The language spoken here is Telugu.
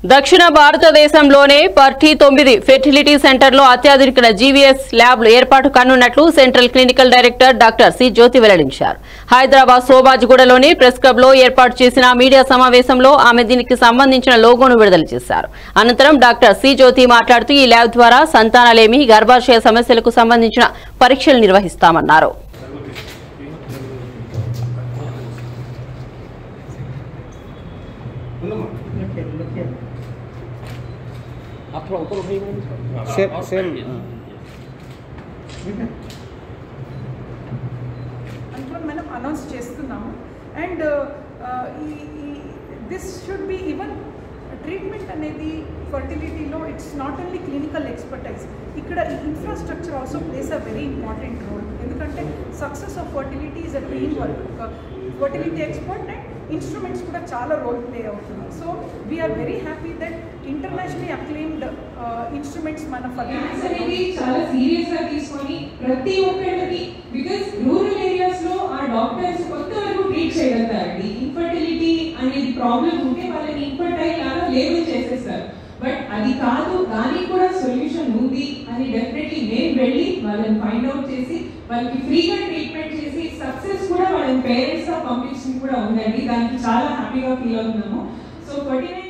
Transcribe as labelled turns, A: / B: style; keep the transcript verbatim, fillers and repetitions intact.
A: దక్షిణ భారతదేశంలోనే పర్టీ తొమ్మిది ఫెర్టిలిటీ సెంటర్లో అత్యాధునిక జీవీఎస్ ల్యాబ్లు ఏర్పాటు కానున్నట్లు central clinical director doctor C Jyothi వెల్లడించారు. హైదరాబాద్ సోబాజిగూడలోని ప్రెస్ క్లబ్ లో ఏర్పాటు చేసిన మీడియా సమావేశంలో ఆమె దీనికి సంబంధించిన లోగోను విడుదల చేశారు. అనంతరం డాక్టర్ సి జ్యోతి మాట్లాడుతూ ఈ ల్యాబ్ ద్వారా సంతానలేమి, గర్భాశయ సమస్యలకు సంబంధించిన పరీక్షలు నిర్వహిస్తామన్నారు.
B: సేమ్ సేమ్
C: అంటే మనం అనౌన్స్ చేస్తున్నాము. And this should be even treatment అనేది ఫర్టిలిటీలో it's not only clinical expertise, ఇక్కడ infrastructure also plays a very important role. ఎందుకంటే success of fertility is a team work. Fertility expert and instruments కూడా చాలా రోల్ ప్లే అవుతుంది. So we're very happy that internationally acclaimed instruments మన
D: ఫర్టిలిటీ చాలా సీరియస్ గా తీసుకొని ప్రతి ఒక్కరికి, బికాజ్ రూరల్ ఏరియాస్ లో ఆ డాక్టర్స్ కొంతవరకు ట్రీట్ చేయగలుగుతారండి. ఇన్ఫర్టిలిటీ అనేది ప్రాబ్లం ఉంటే వాళ్ళని ఇన్ఫర్టైల్ లాగా లేబుల్ చేసేస్తారు. బట్ అది కాదు, దానికి కూడా సొల్యూషన్ ఉంది అని డెఫినెట్లీ మేము వెళ్ళి వాళ్ళని ఫైండ్ అవుట్ చేసి వాళ్ళకి ఫ్రీగా ట్రీట్మెంట్ చేసి సక్సెస్ కూడా వాళ్ళని పేరెంట్స్ గా పంపించింది కూడా ఉందండి. దానికి చాలా హ్యాపీగా ఫీల్ అవుతున్నాము. So fertility